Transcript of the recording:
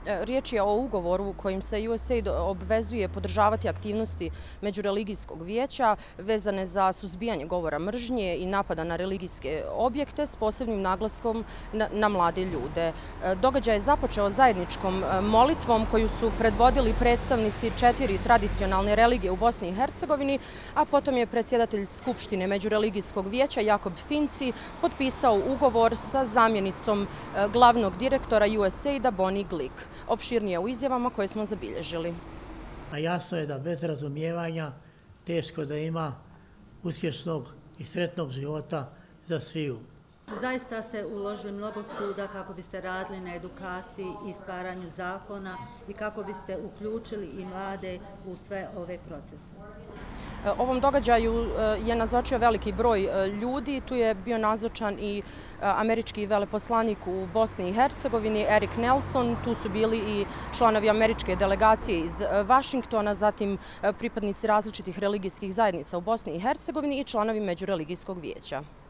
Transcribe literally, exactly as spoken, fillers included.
Riječ je o ugovoru kojim se U S A I D obvezuje podržavati aktivnosti Međureligijskog vijeća vezane za suzbijanje govora mržnje i napada na religijske objekte s posebnim naglaskom na, na mlade ljude. Događaj je započeo zajedničkom molitvom koju su predvodili predstavnici četiri tradicionalne religije u Bosni i Hercegovini, a potom je predsjedatelj Skupštine Međureligijskog vijeća Jakob Finci potpisao ugovor sa zamjenicom glavnog direktora U S A I D-a Bonnie Glick. Opširnije u izjavama koje smo zabilježili. A jasno je da bez razumijevanja teško da ima uspješnog i sretnog života za sviju. Zaista ste uložili mnogo truda kako biste radili na edukaciji i stvaranju zakona i kako biste uključili i mlade u sve ove procese. Ovom događaju je nazočio veliki broj ljudi. Tu je bio nazočan i američki veleposlanik u Bosni i Hercegovini, Erik Nelson. Tu su bili i članovi američke delegacije iz Vašingtona, zatim pripadnici različitih religijskih zajednica u Bosni i Hercegovini i članovi Međureligijskog vijeća.